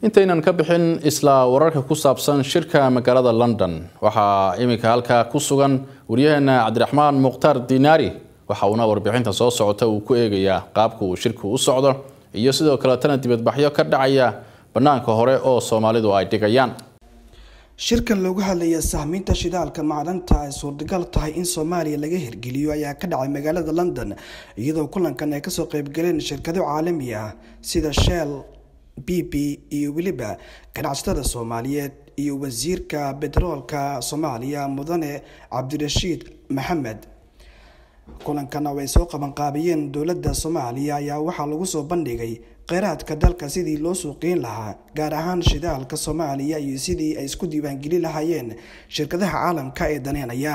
intaynan ka bixin isla wararka ku saabsan shirka magaalada London waxa imika halka ku sugan wariyaheena Cabdiraxmaan Muqtar Dinaari waxa uu warbixinta soo socota uu ku eegaya qaabka uu shirku u socdo iyo sidoo kale tan dibadbaxyo ka dhacaya banaanka hore oo Soomaalidu ay dhigayaan shirkan looga hadlaya sahminta shidaalka macdanta ay suurtagal tahay in Soomaaliya laga hirgeliyo ayaa ka dhacay magaalada London iyadoo kulankan ay ka soo qayb galeen shirkado caalami ah sida Shell BP iyo waliba ganacsatada Soomaaliyeed iyo wasiirka petroolka Soomaaliya Mudane Cabdirashiid Maxamed kulankan way soo qaban qaabiyeen dawladda Soomaaliya ayaa waxa lagu soo bandhigay kheyraadka dalka sidii loo suuqeyn lahaa gaar ahaan shidaalka Soomaaliya iyo sidii ay isku diiwaan gelin lahaayeen shirkadaha caalamka ee daneynaya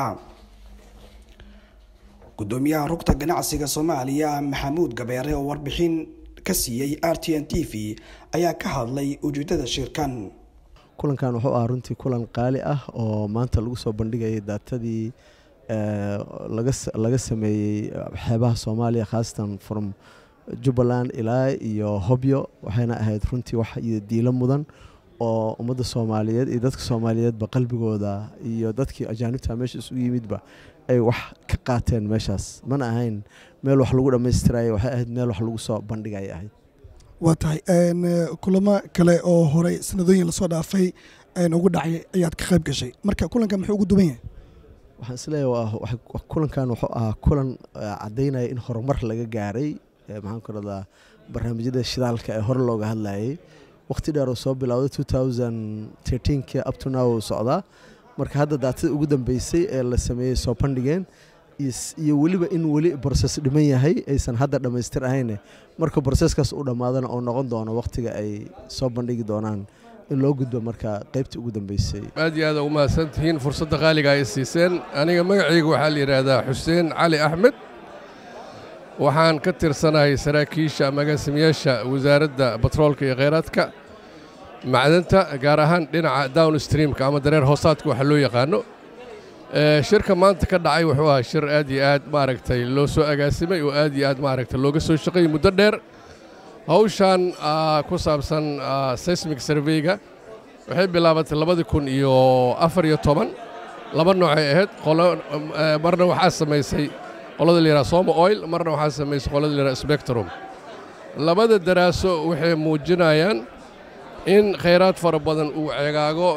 gudoomiyaha rugta ganacsiga Soomaaliya Maxamuud Gabeere oo warbixin ka siiyay RTN TV ayaa ka hadlay ujeedada shirkan kulankan wuxuu ahaa runtii kulan qaali ah oo maanta lagu soo bandhigay daatadii laga sameeyay xeebaha Soomaaliya khaasatan from Jubbaland ilaa iyo Hobyo waxayna ahayd runtii wax diilo mudan oo ummadda Soomaaliyeed iyo dadka Soomaaliyeed ba qalbigooda iyo dadkii ajaanibta meesha isu yimidba ay wax ka qaateen meeshaas mana ahayn meel wax lagu dhameystiray waxay ahayd meel wax lagu soo bandhigay ahayd watahay kulamo kale oo hore sanadooyin la soo dhaafay ugu dhacay ayaad ka qayb gashay marka kulankan muxuu ugu duwan yahay waxaan isleeyahay kulankan wuxuu ahaa kulan cadeynaya in horumar laga gaaray maxaan ku radaa barnaamijyada shidaalka ee hore looga hadlayay waqti dheer oo soo bilowday 2013 up to now socda marka hadda daatada ugu dambeysay ee la sameeyay soo bandhigeen iyo waliba in wali process dhiman yahay aysan hadda dhameystir ahayn marka processkaas uu dhamaadana oo noqon doono waqtiga ay soo bandhigi doonaan in loo gudbo marka qaybta ugu dambeysay aad iyo aad ugu mahadsantihiin fursadda qaaliga ay siiseen aniga magacaygu waxaa la yiraahdaa Xuseen Cali Axmed waxaan ka tirsanahay saraakiisha magaasimiyaasha wasaaradda petroolka iyo kheyraadka macdanta gaar ahaan dhinaca downstreamka ama dareer hoosaadka waxa loo yaqaano shirka maanta ka dhacay wuxuu ahaa shir aad iyo aad maaragtay loo soo agaasimay oo aad iyo aad maaragtay looga soo shaqeeyay muddo dheer hawshan ku saabsan seismic survey-ga waxay bilaabatay 2014 laba nooc ay ahayd marna waxaa samaysay qolada la yiraahdo Somo Oil marna waxaa samaysay qolada la yiraahdo Spectrum labada daraaso waxay muujinayaan in kheyraad fara badan uu ceegaago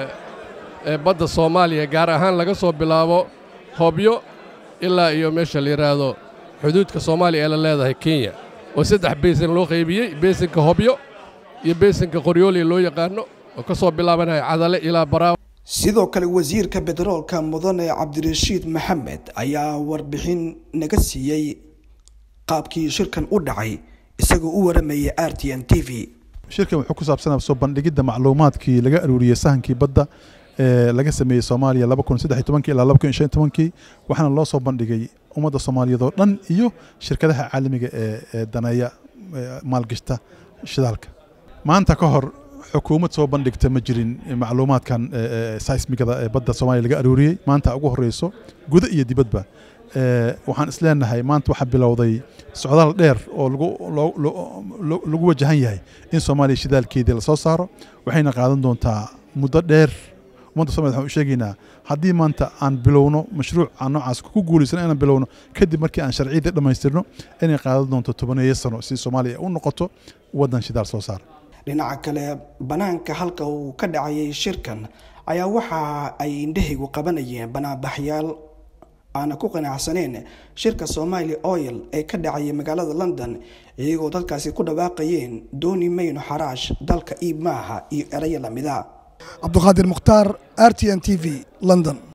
badda Soomaaliya gaar ahaan laga soo bilaabo Hobyo ilaa iyo meesha la yiraahdo xuduudka Soomaaliya ee la leedahay Kenya oo saddex basin loo qaybiyay basinka Hobyo iyo basinka Qoryooli loo yaqaano oo ka soo bilaabanaya Cadale ilaa Baraawo sidoo kale wasiirka petroolka Mudane Cabdirashiid Maxamed ayaa warbixin naga siiyay qaabkii shirkan u dhacay isagoo u waramayay RTN TV shirkan wuxuu ku saabsanaa soo bandhigida macluumaadkii laga aruuriyay sahankii badda laga sameeyay Soomaaliya 2013 ilaa 2015 waxaana loo soo bandhigay ummadda Soomaaliyeed oo dhan iyo shirkadaha caalamiga ee daneeya maalgashta shidaalka maanta ka hor xukuumad soo bandhigta ma jirin macluumaadkan seismigada ee badda Soomaaliya laga aruuriyay maanta ugu horeyso gudaha iyo dibadba waxaan isleenahay maanta waxa bilowday socdaal dheer oo lagu wajahan yahay in Soomaaliya shidaalkeedii la soo saaro waxayna qaadan doontaa muddo dheer ummadda Soomaaliyeed waxaan u sheegaynaa haddii maanta aan bilowno mashruuc aan noocaas ku guulaysan inaan bilowno kadib markii aan sharciyada dhamaystirno inay qaadan doonto 10 sano si Soomaaliya u noqoto wadan shidaal soo saar dhinaca kale banaanka halka uu ka dhacay shirkan ayaa waxa ay indhahigu qabanayeen banaanbaxyaal aan ku qanacsaneen shirka Somali Oil ee ka dhacay magaalada London iyagoo dalkaasi ku dhawaaqayeen dooni mayno xaraash dalka iib maaha iyo eraya lamida Cabduqaadir Mukhtaar RTN TV London.